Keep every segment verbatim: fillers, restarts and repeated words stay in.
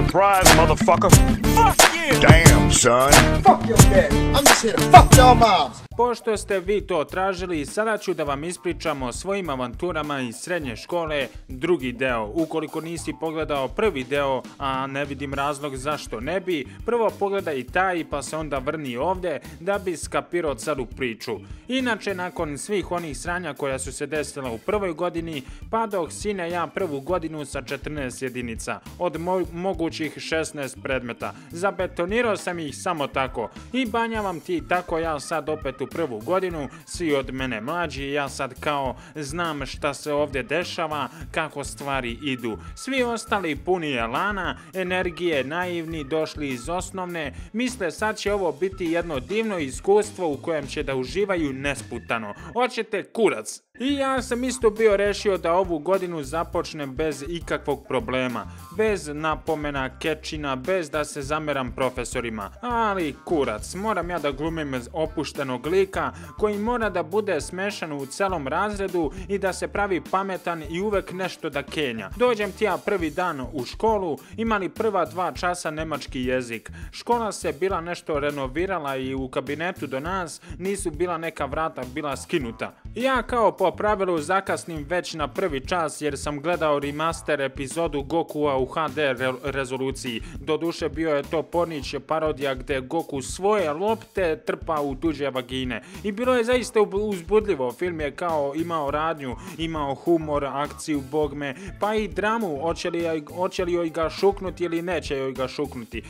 Surprise, motherfucker. Fuck you! Damn, son. Fuck your dad. I'm just here to fuck your moms. Pošto ste vi to tražili, sada ću da vam ispričam o svojim avanturama iz srednje škole, drugi deo. Ukoliko nisi pogledao prvi deo, a ne vidim razlog zašto ne bi, prvo pogledaj taj pa se onda vrni ovdje da bi skapirao celu priču. Inače, nakon svih onih sranja koja su se desila u prvoj godini, padoh sine ja prvu godinu sa četrnaest jedinica, od mo mogućih šesnaest predmeta. Zabetonirao sam ih samo tako i banjavam ti tako ja sad opet u prvu godinu, svi od mene mlađi, ja sad kao znam šta se ovdje dešava, kako stvari idu. Svi ostali puni elana, energije, naivni, došli iz osnovne, misle sad će ovo biti jedno divno iskustvo u kojem će da uživaju nesputano. Hoćete kurac? I ja sam isto bio rešio da ovu godinu započnem bez ikakvog problema, bez napomena, kečina, bez da se zameram profesorima. Ali kurac, moram ja da glumim opuštenog lika koji mora da bude smešan u celom razredu i da se pravi pametan i uvek nešto da kenja. Dođem ti ja prvi dan u školu, imali prva dva časa nemački jezik. Škola se bila nešto renovirala i u kabinetu do nas nisu bila neka vrata, bila skinuta. Ja kao po pravilu zakasnim već na prvi čas jer sam gledao remaster epizodu Gokua u ha de re rezoluciji. Doduše bio je to pornić parodija gde Goku svoje lopte trpa u tuđe vagine. I bilo je zaista uzbudljivo, film je kao imao radnju, imao humor, akciju, bogme, pa i dramu, hoće li, hoće li joj ga šuknuti ili neće joj ga šuknuti.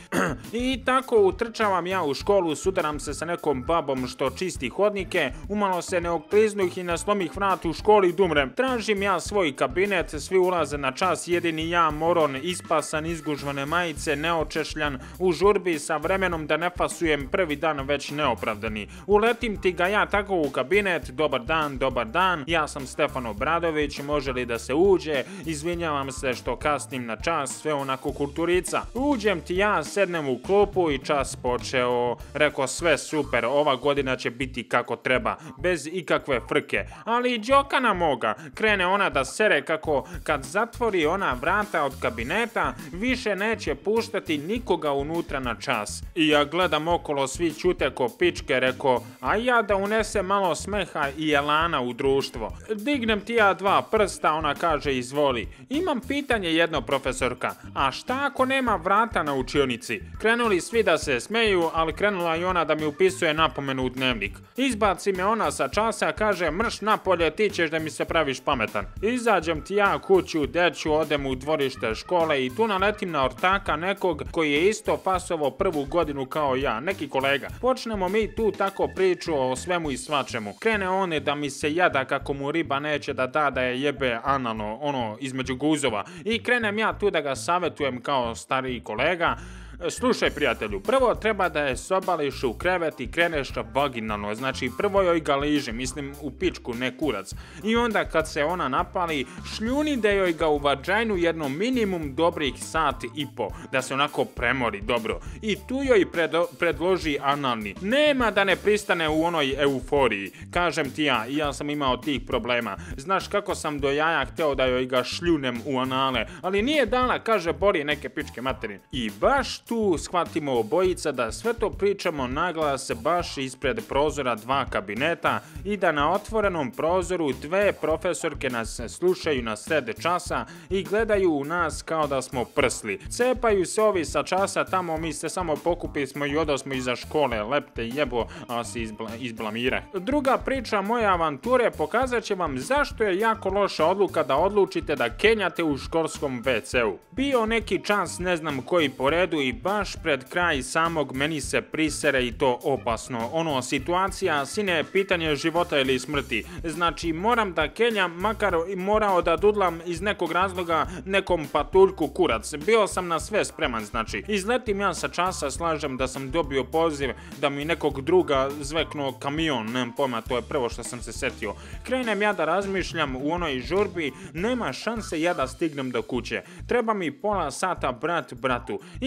I tako utrčavam ja u školu, sudaram se sa nekom babom što čisti hodnike, umalo se ne okliznuh i naslomih vrat u školi dumrem. Tražim ja svoj kabinet, svi ulaze na čas, jedini ja moron, ispasan, izgužvane majice, neočešljan, u žurbi sa vremenom da ne fasujem prvi dan već neopravdani. Uletim ti ga ja tako u kabinet, dobar dan, dobar dan, ja sam Stefan Obradović, može li da se uđe, izvinjavam se što kasnim na čas, sve onako kulturica. Uđem ti ja, sednem u klupu i čas počeo, reko sve super, ova godina će biti kako treba, bez ikakve frke. Ali i džokana moga, krene ona da sere kako kad zatvori ona vrata od kabineta, više neće puštati nikoga unutra na čas. I ja gledam okolo, svi ćute ko pičke, reko, a ja da unesem malo smeha i elana u društvo. Dignem ti ja dva prsta, ona kaže izvoli. Imam pitanje jedno, profesorka, a šta ako nema vrata na učionici? Krenuli svi da se smeju, ali krenula i ona da mi upisuje napomenu u dnevnik. Izbaci me ona sa časa, kaže mrš napolje, ti ćeš da mi se praviš pametan. Izađem ti ja kuću, deću, odem u dvorište škole i tu naletim na ortaka nekog koji je isto fasovo prvu godinu kao ja, neki kolega. Počnemo mi tu tako priču o svemu i svačemu. Krene on da mi se jada kako mu riba neće da da da je jebe analno, ono između guzova. I krenem ja tu da ga savetujem kao stariji kolega. Slušaj prijatelju, prvo treba da je sobališ u krevet i kreneš vaginalno, znači prvo joj ga liži, mislim u pičku, ne kurac. I onda kad se ona napali, šljuni da joj ga u vađajnu jedno minimum dobrih sat i po, da se onako premori dobro. I tu joj predloži analni. Nema da ne pristane u onoj euforiji, kažem ti ja, i ja sam imao tih problema. Znaš kako sam do jaja hteo da joj ga šljunem u anale, ali nije dala, kaže bori neke pičke materine. I baš tu shvatimo obojica da sve to pričamo naglas baš ispred prozora dva kabineta i da na otvorenom prozoru dve profesorke nas slušaju na sred časa i gledaju u nas kao da smo prsli. Cepaju se ovi sa časa tamo, mi se samo pokupili smo i odosmo iza škole, lepte jebo, a se izbla, izblamire. Druga priča moje avanture pokazat će vam zašto je jako loša odluka da odlučite da kenjate u školskom ve ce u. Bio neki čas, ne znam koji po redu, i baš pred kraj samog meni se prisere i to opasno. Ono, situacija, sine, pitanje života ili smrti. Znači, moram da kenjam, makar morao da dudlam iz nekog razloga nekom patuljku kurac. Bio sam na sve spreman, znači. Izletim ja sa časa, slažem da sam dobio poziv da mi nekog druga zveknuo kamion, nemam pojma, to je prvo što sam se setio. Krenem ja da razmišljam u onoj žurbi, nema šanse ja da stignem do kuće. Treba mi pola sata brat bratu. Ima da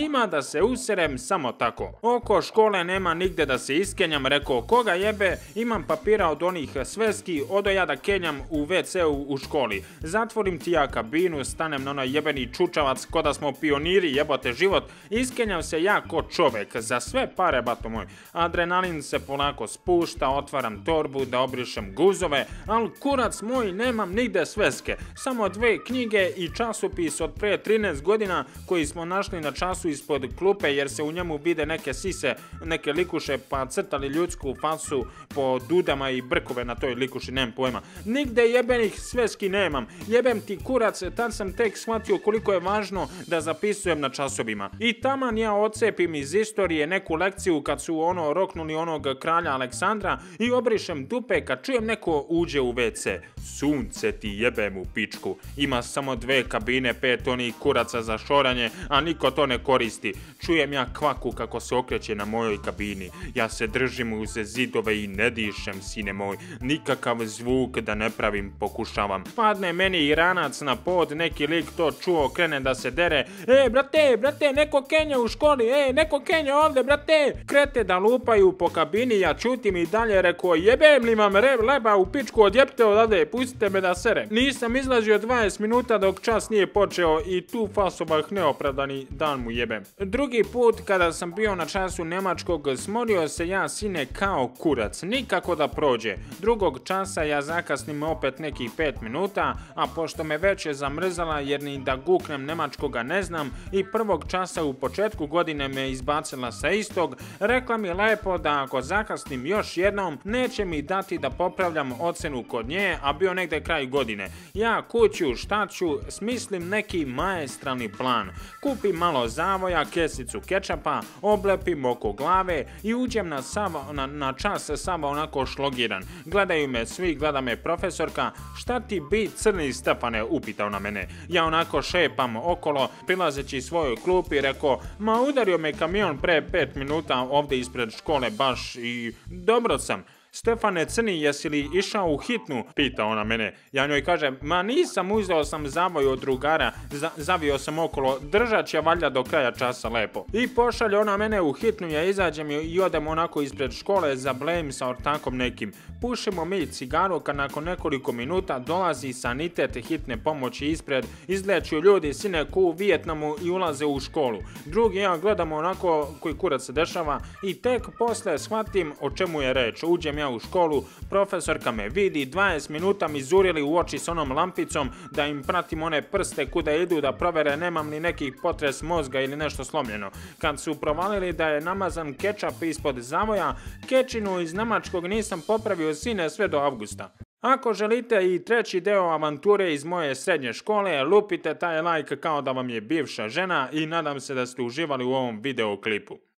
da se userem samo tako. Oko škole nema nigde da se iskenjam, rekao koga jebe, imam papira od onih sveski, odo ja da kenjam u ve ce-u u školi. Zatvorim ti ja kabinu, stanem na onaj jebeni čučavac ko da smo pioniri, jebote život, iskenjam se ja ko čovek, za sve pare, bato moj. Adrenalin se polako spušta, otvaram torbu da obrišem guzove, al kurac moj nemam nigde sveske, samo dve knjige i časopis od pre trinaest godina koji smo našli na času ispod klupe jer se u njemu vide neke sise, neke likuše pa crtali ljudsku facu po dudama i brkove na toj likuši, nemam pojma. Nigde jebenih sveski nemam, jebem ti kurac, tad sam tek shvatio koliko je važno da zapisujem na časovima. I taman ja ocepim iz istorije neku lekciju kad su ono roknuli onog kralja Aleksandra i obrišem dupe kad čujem neko uđe u ve ce. Sunce ti jebem u pičku, ima samo dve kabine, pet onih kuraca za šoranje, a niko to ne koristi. Čujem ja kvaku kako se okreće na mojoj kabini, ja se držim uz zidove i ne dišem, sine moj, nikakav zvuk da ne pravim pokušavam. Padne meni Iranac na pod, neki lik to čuo, krene da se dere. E, brate, brate, neko kenja u školi, e, neko kenja ovde, brate. Krete da lupaju po kabini, ja čutim i dalje, rekao, jebem li vam re, leba u pičku, odjepte odavde, pustite me da serem. Nisam izlazio dvadeset minuta dok čas nije počeo i tu fasovah neopravdani dan mu jebem. Drugi put kada sam bio na času nemačkog, smorio se ja, sine, kao kurac, nikako da prođe. Drugog časa ja zakasnim opet nekih pet minuta, a pošto me već je zamrzala jer ni da guknem nemačkoga ne znam i prvog časa u početku godine me izbacila sa istog, rekla mi lepo da ako zakasnim još jednom neće mi dati da popravljam ocenu kod nje, a bio negde kraj godine. Ja kuću, šta ću, smislim neki maestralni plan. Kupim malo zavoja, kesicu kečapa, oblepim oko glave i uđem na, sav, na, na čas sav onako šlogiran. Gledaju me svi, gleda me profesorka, šta ti bi crni Stefane, upitao na mene. Ja onako šepam okolo, prilazeći svojoj klupi, rekao, ma udario me kamion pre pet minuta ovde ispred škole baš i dobro sam. Stefane Crni, jesi li išao u hitnu? Pita ona mene. Ja njoj kažem, ma nisam, uzeo sam zavoj od drugara, za, zavio sam okolo, držat će valjda do kraja časa lepo. I pošalje ona mene u hitnu, ja izađem i odem onako ispred škole, zablejim sa ortakom nekim. Pušimo mi cigaru, kad nakon nekoliko minuta dolazi sanitet hitne pomoći ispred, izleću ljudi sine ko u Vijetnamu i ulaze u školu. Drugi ja gledamo onako koji kurac se dešava i tek posle shvatim o čemu je reč. Uđem ja u školu, profesorka me vidi, dvadeset minuta mi zurili u oči s onom lampicom da im pratim one prste kuda idu da provere nemam ni nekih potres mozga ili nešto slomljeno. Kad su provalili da je namazan kečap ispod zavoja, kečinu iz nemačkog nisam popravio sine sve do avgusta. Ako želite i treći deo avanture iz moje srednje škole, lupite taj like kao da vam je bivša žena i nadam se da ste uživali u ovom videoklipu.